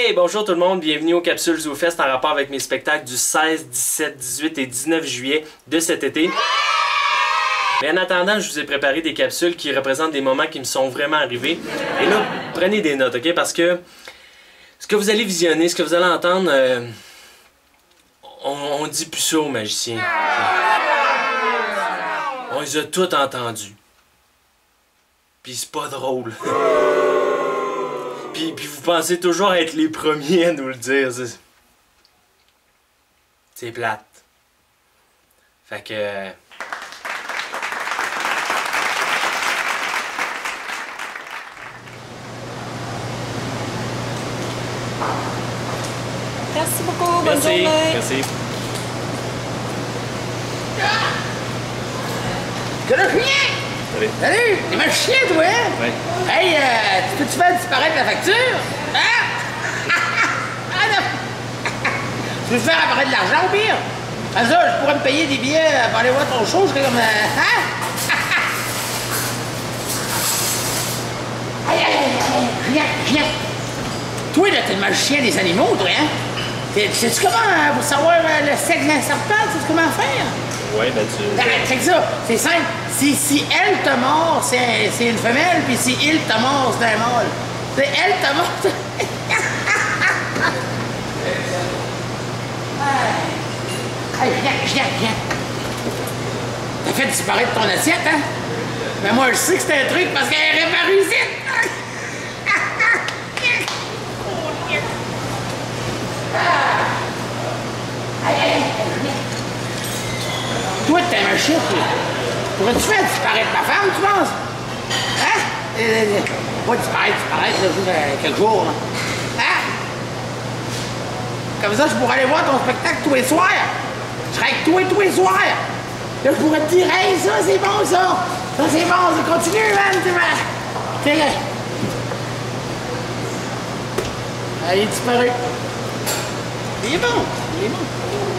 Hey, bonjour tout le monde, bienvenue aux Capsules ZooFest en rapport avec mes spectacles du 16, 17, 18 et 19 juillet de cet été. Mais en attendant, je vous ai préparé des capsules qui représentent des moments qui me sont vraiment arrivés. Et là, prenez des notes, ok? Parce que ce que vous allez visionner, ce que vous allez entendre, on dit plus ça aux magiciens. On les a tous entendus. Puis c'est pas drôle. Puis vous pensez toujours être les premiers à nous le dire. C'est plate. Fait que... Merci beaucoup, bonne journée. Merci. Salut, chien! Salut. Salut! T'es mal chien, toi, hein? Ouais. Hey, tu peux-tu faire disparaître la facture? Hein? Ah non! Tu veux faire apparaître de l'argent au pire? Comme ça, je pourrais me payer des billets pour aller voir ton show, je serais comme... Hein? Viens! Toi, là, t'es le magicien des animaux, toi, hein? Sais-tu comment, pour savoir le sexe d'un serpent, sais-tu comment faire? Ouais, ben tu... C'est ça, c'est simple. Si elle te mord, c'est une femelle, puis si il te mord, c'est un mâle. C'est elle te mord. Hey, viens. T'as fait disparaître ton assiette, hein? Mais moi, je sais que c'est un truc parce qu'elle est réparue ici. Toi, t'es un chien, toi. Pourrais-tu faire disparaître ma femme, tu penses? Hein? Pas disparaître, quelques jours, là. Hein? Comme ça, je pourrais aller voir ton spectacle tous les soirs. Je serais avec toi tous les soirs. Là, je pourrais te dire, hey, ça, c'est bon, ça. Ça, c'est bon, ça continue, man. Tiens, il est disparu. Il est bon.